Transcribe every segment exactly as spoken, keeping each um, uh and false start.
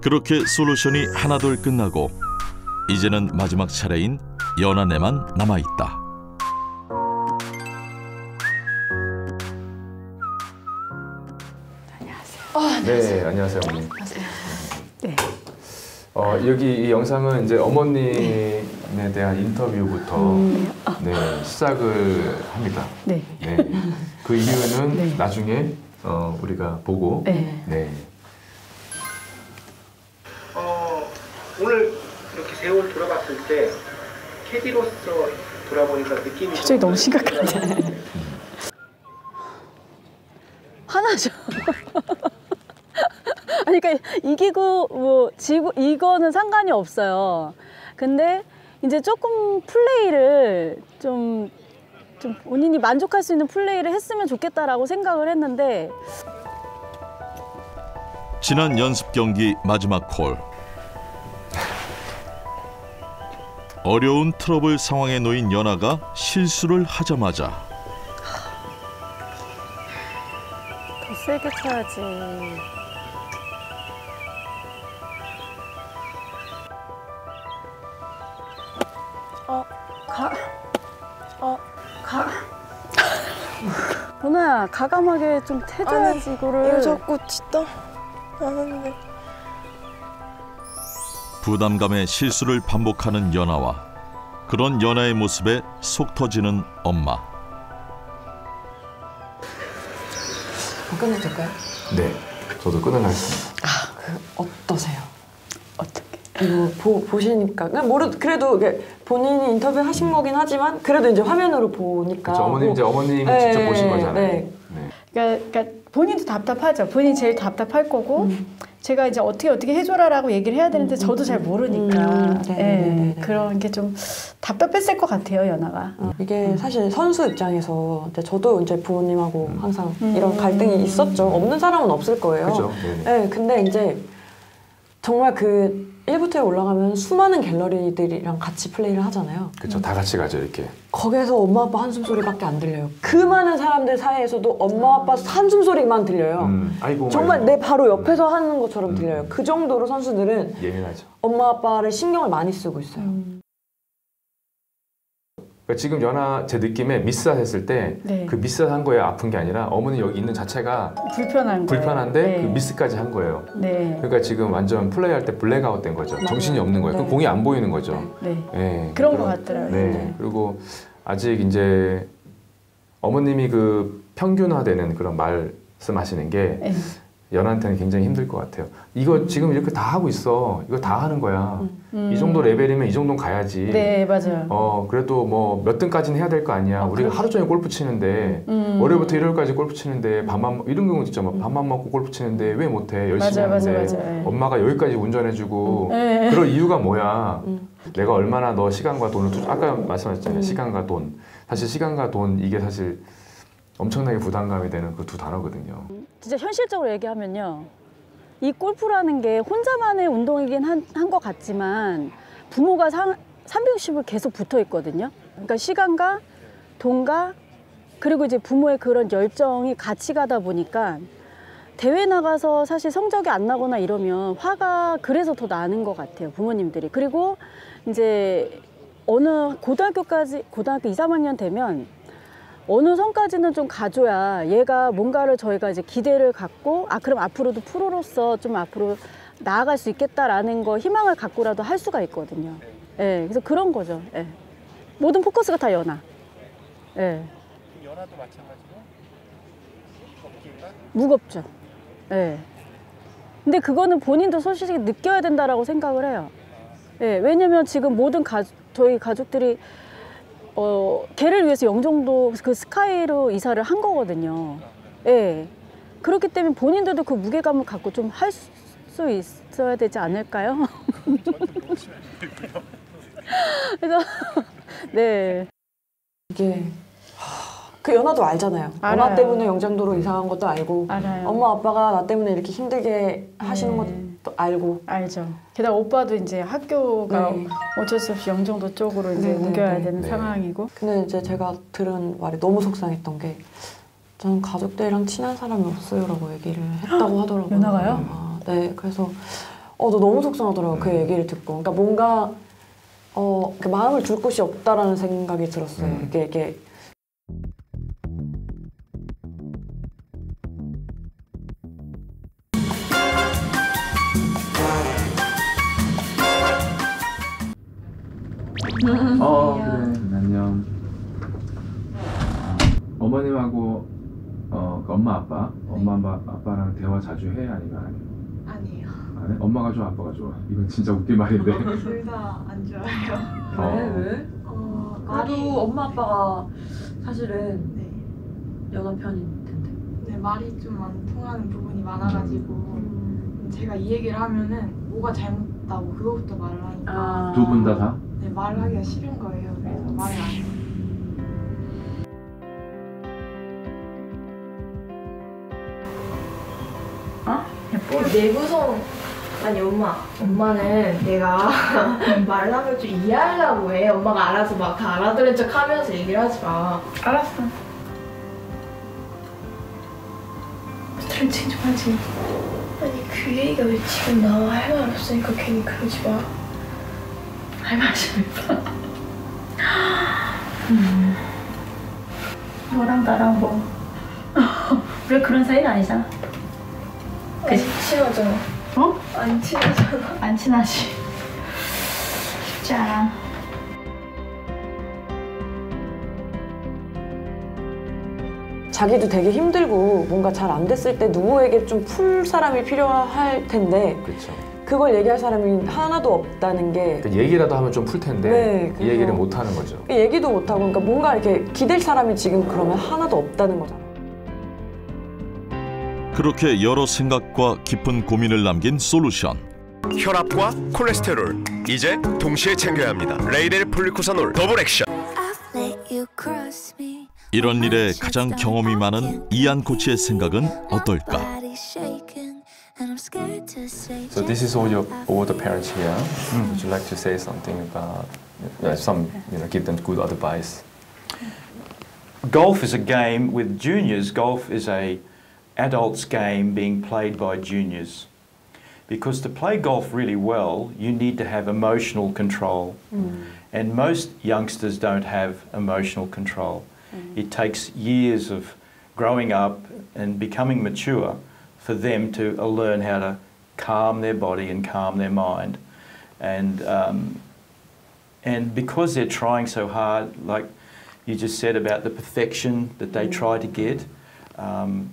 그렇게 솔루션이 하나둘 끝나고 이제는 마지막 차례인 연하네만 남아있다. 안녕하세요. 어, 안녕하세요. 네, 안녕하세요, 어머니. 안녕하세요. 네. 어, 여기 이 영상은 이제 어머님에 대한 인터뷰부터 음. 네, 시작을 합니다. 네. 네. 그 이유는 네. 나중에 어, 우리가 보고 네. 네. 어, 오늘 이렇게 세월 돌아봤을 때 캐디로서 돌아보니까 느낌이 표정이 너무 심각한데. 화나죠. 아니, 그러니까 이기고 뭐 지고 이거는 상관이 없어요. 근데 이제 조금 플레이를 좀, 좀 본인이 만족할 수 있는 플레이를 했으면 좋겠다라고 생각을 했는데. 지난 연습 경기 마지막 콜. 어려운 트러블 상황에 놓인 연하가 실수를 하자마자 더 세게 쳐야지. 어, 가. 어, 가. 보나야, 가감하게 좀 해줘야지. 아니, 이거를. 이거 자꾸 뒷담 안 하는데. 부담감에 실수를 반복하는 연하와 그런 연하의 모습에 속 터지는 엄마. 끝내도 될까요? 네, 저도 끊으려 했습니다. 아, 그 어떠세요? 어떻게? 이거 보, 보시니까 그냥 모르 그래도 이게 본인이 인터뷰 하신 거긴 하지만 그래도 이제 화면으로 보니까 그렇죠, 어머님 뭐, 이제 어머님 네, 직접 보신 거잖아요. 네. 네. 그러니까, 그러니까 본인도 답답하죠. 본인이 제일 답답할 거고 음. 제가 이제 어떻게 어떻게 해줘라라고 얘기를 해야 되는데 음, 저도 음, 잘 모르니까 음, 네, 예, 네, 네, 네. 그런 게 좀 답답했을 것 같아요, 연아가. 어, 이게 사실 선수 입장에서 이제 저도 이제 부모님하고 음. 항상 음. 이런 갈등이 있었죠. 없는 사람은 없을 거예요. 그렇죠. 네. 네, 근데 이제 정말 그 일부터에 올라가면 수많은 갤러리들이랑 같이 플레이를 하잖아요. 그렇죠. 다 같이 가죠, 이렇게. 거기에서 엄마 아빠 한숨 소리밖에 안 들려요. 그 많은 사람들 사이에서도 엄마 아빠 한숨 소리만 들려요. 음, 아이고, 정말 아이고. 내 바로 옆에서 하는 것처럼 음. 들려요. 그 정도로 선수들은 예민하죠. 엄마 아빠를 신경을 많이 쓰고 있어요. 음. 그러니까 지금 연하 제 느낌에 미스샷 했을 때 그 네. 미스샷 한 거에 아픈 게 아니라 어머니 여기 있는 자체가 불편한 거예요. 불편한데 네. 그 미스까지 한 거예요. 네. 그러니까 지금 완전 플레이할 때 블랙아웃 된 거죠. 맞아요. 정신이 없는 거예요. 네. 그 공이 안 보이는 거죠. 네. 네. 그런 그럼- 것 같더라고요. 네. 네. 그리고 아직 이제 어머님이 그 평균화되는 그런 말씀하시는 게 네. 연한테는 굉장히 힘들 것 같아요. 이거 지금 이렇게 다 하고 있어. 이거 다 하는 거야. 음. 이 정도 레벨이면 이 정도는 가야지. 네, 맞아요. 어 그래도 뭐 몇 등까지는 해야 될 거 아니야. 어, 우리가 그렇죠. 하루 종일 골프 치는데 음. 월요일부터 일요일까지 골프 치는데 밥만 이런 경우 진짜 막 밥만 먹고 골프 치는데 왜 못해? 열심히 맞아요, 맞아요, 하는데 맞아요. 네. 엄마가 여기까지 운전해주고 네. 그럴 이유가 뭐야? 음. 내가 얼마나 너 시간과 돈을 투... 아까 말씀하셨잖아요. 음. 시간과 돈. 사실 시간과 돈 이게 사실 엄청나게 부담감이 되는 그 두 단어거든요. 진짜 현실적으로 얘기하면요. 이 골프라는 게 혼자만의 운동이긴 한, 한 것 같지만 부모가 상, 삼백육십을 계속 붙어 있거든요. 그러니까 시간과 돈과 그리고 이제 부모의 그런 열정이 같이 가다 보니까 대회 나가서 사실 성적이 안 나거나 이러면 화가 그래서 더 나는 것 같아요, 부모님들이. 그리고 이제 어느 고등학교까지, 고등학교 이, 삼 학년 되면 어느 선까지는 좀 가줘야 얘가 뭔가를 저희가 이제 기대를 갖고 아 그럼 앞으로도 프로로서 좀 앞으로 나아갈 수 있겠다라는 거 희망을 갖고라도 할 수가 있거든요. 예, 그래서 그런 거죠. 예. 모든 포커스가 다 연하. 예. 연하도 마찬가지로 어깨가 무겁죠. 예. 근데 그거는 본인도 솔직히 느껴야 된다라고 생각을 해요. 예, 왜냐면 지금 모든 가, 저희 가족들이 어, 걔를 위해서 영종도 그 스카이로 이사를 한 거거든요. 예. 그렇기 때문에 본인들도 그 무게감을 갖고 좀 할 수 있어야 되지 않을까요? 그래서 네. 이게 하, 그 연하도 알잖아요. 알아요. 연하 때문에 영장도로 이사한 것도 알고 알아요. 엄마 아빠가 나 때문에 이렇게 힘들게 하시는 네. 것도 알고 알죠. 게다가 오빠도 이제 학교가 네. 어쩔 수 없이 영종도 쪽으로 이제 네, 네, 옮겨야 네. 되는 네. 상황이고. 근데 이제 제가 들은 말이 너무 속상했던 게 저는 가족들이랑 친한 사람이 없어요 라고 얘기를 했다고 하더라고요. 연하가요? 아, 네, 그래서 어, 너 너무 속상하더라고. 그 얘기를 듣고. 그러니까 뭔가 어, 그 마음을 둘 곳이 없다라는 생각이 들었어요. 음. 이게 이게 어 그래 안녕. 어머님하고 어, 그 엄마 아빠 엄마 아빠, 아빠랑 대화 자주 해 아니면 안 해? 아니에요. 안 해? 엄마가 좋아 아빠가 좋아? 이건 진짜 웃긴 말인데. 둘 다 안 좋아해요. 어. 왜? 어, 그래도 엄마 아빠가 사실은 네, 연하편인 텐데. 네 말이 좀 안 통하는 부분이 많아가지고 제가 이 얘기를 하면은 뭐가 잘못됐다고 그거부터 말을 하니까 아. 두 분 다 다? 네, 말을 하기가 싫은 거예요. 그래서 말을 안 해요. 내구성 아니 엄마 엄마는 내가 말을 하면 좀 이해하려고 해. 엄마가 알아서 막 다 알아들은 척 하면서 얘기를 하지 마. 알았어. 스트레칭 좀 하지. 아니 그 얘기가 왜 지금 나와. 할 말 없으니까 괜히 그러지 마. 할 말 없으니까. 음. 너랑 나랑 뭐 우리 그런 사이는 아니잖아. 안 친하잖아. 어? 안 친하잖아. 안 친하지. 쉽지 않아. 자기도 되게 힘들고 뭔가 잘 안 됐을 때 누구에게 좀 풀 사람이 필요할 텐데 그렇죠. 그걸 얘기할 사람이 하나도 없다는 게 그 얘기라도 하면 좀 풀 텐데 네, 이 그래서- 얘기를 못 하는 거죠. 얘기도 못하고 그러니까 뭔가 이렇게 기댈 사람이 지금 그러면 하나도 없다는 거잖아. 그렇게 여러 생각과 깊은 고민을 남긴 솔루션. 혈압과 콜레스테롤 이제 동시에 챙겨야 합니다. 레이델 폴리코사놀 더블 액션. 이런 일에 가장 경험이 많은 이안 코치의 생각은 어떨까? So this is all your all the parents here. Would you like to say something about uh, some you know give them good advice? Golf is a game with juniors. Golf is a adults game being played by juniors. Because to play golf really well, you need to have emotional control. And most youngsters don't have emotional control. It takes years of growing up and becoming mature for them to uh, learn how to calm their body and calm their mind. And, um, and because they're trying so hard, like you just said about the perfection that they try to get, um,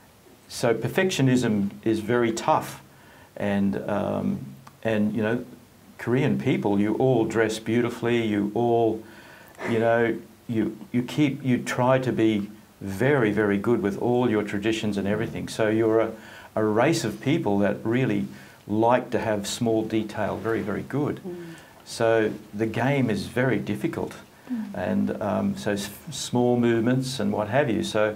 so perfectionism is very tough. And, um, and you know, Korean people, you all dress beautifully, you all, you know, you, you keep, you try to be very, very good with all your traditions and everything. So you're a, a race of people that really like to have small detail very, very good. Mm. So the game is very difficult. Mm. And um, so s small movements and what have you. So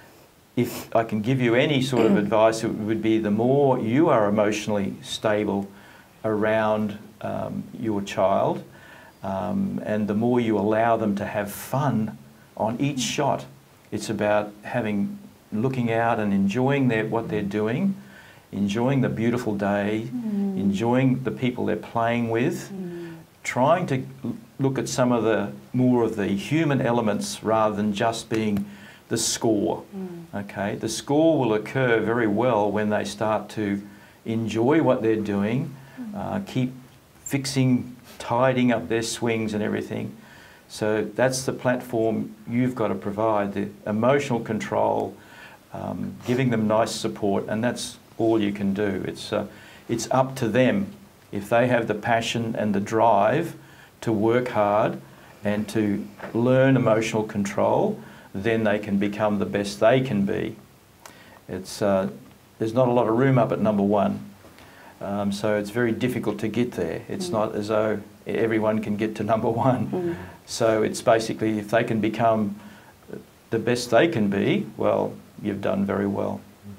if I can give you any sort of advice, it would be the more you are emotionally stable around um, your child, um, and the more you allow them to have fun on each shot. It's about having, looking out and enjoying their, what they're doing, enjoying the beautiful day, mm. enjoying the people they're playing with, mm. trying to look at some of the more of the human elements rather than just being the score. Mm. Okay, the score will occur very well when they start to enjoy what they're doing, mm. uh, keep fixing, tidying up their swings and everything. So that's the platform you've got to provide, the emotional control, um, giving them nice support, and that's all you can do. It's, uh, it's up to them. If they have the passion and the drive to work hard and to learn emotional control, then they can become the best they can be. It's, uh, there's not a lot of room up at number one, um, so it's very difficult to get there. It's mm. not as though everyone can get to number one. Mm. So it's basically, if they can become the best they can be, well, you've done very well.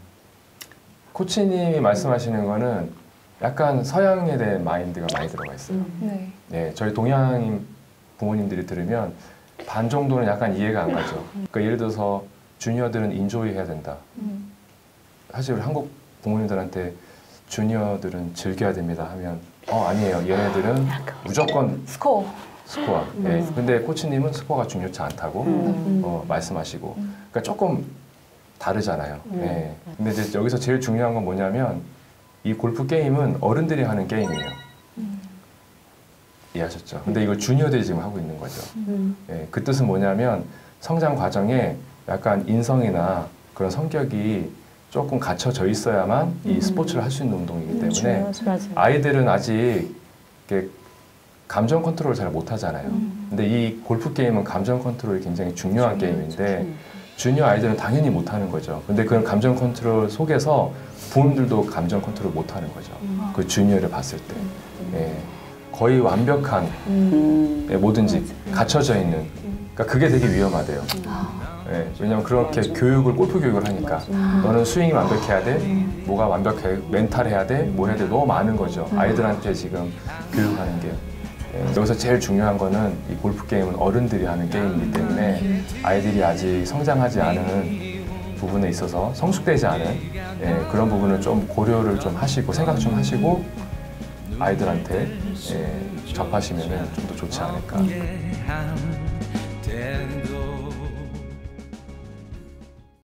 코치님이 말씀하시는 거는 약간 서양에 대한 마인드가 많이 들어가 있어요. 음. 네. 네, 저희 동양인 부모님들이 들으면 반 정도는 약간 이해가 안 가죠. 그러니까 예를 들어서 주니어들은 인조이 해야 된다. 음. 사실 우리 한국 부모님들한테 주니어들은 즐겨야 됩니다 하면 어 아니에요. 얘네들은 무조건 스코어. 스코어. 음. 예. 근데 코치님은 스코어가 중요치 않다고 음. 어, 말씀하시고. 그러니까 조금 다르잖아요. 음. 예. 근데 이제 여기서 제일 중요한 건 뭐냐면 이 골프 게임은 어른들이 하는 게임이에요. 음. 이해하셨죠? 근데 이걸 주니어들이 지금 하고 있는 거죠. 음. 예. 그 뜻은 뭐냐면 성장 과정에 약간 인성이나 그런 성격이 조금 갖춰져 있어야만 이 스포츠를 할 수 있는 운동이기 때문에 아이들은 아직 이렇게 감정 컨트롤을 잘 못하잖아요. 음. 근데 이 골프 게임은 감정 컨트롤이 굉장히 중요한 게임인데 주니어 아이들은 당연히 못하는 거죠. 근데 그런 감정 컨트롤 속에서 부모님들도 감정 컨트롤 못하는 거죠. 음. 그 주니어를 봤을 때. 예. 거의 완벽한 음. 예, 뭐든지 갖춰져 있는. 그러니까 그게 되게 위험하대요. 예, 왜냐면 그렇게 교육을 골프 교육을 하니까 너는 스윙이 완벽해야 돼, 뭐가 완벽해, 멘탈 해야 돼, 뭐 해야 돼, 너무 많은 거죠. 아이들한테 지금 교육하는 게. 예, 여기서 제일 중요한 거는 이 골프 게임은 어른들이 하는 게임이기 때문에 아이들이 아직 성장하지 않은 부분에 있어서 성숙되지 않은 예, 그런 부분을 좀 고려를 좀 하시고 생각 좀 하시고 아이들한테 예, 접하시면 좀 더 좋지 않을까.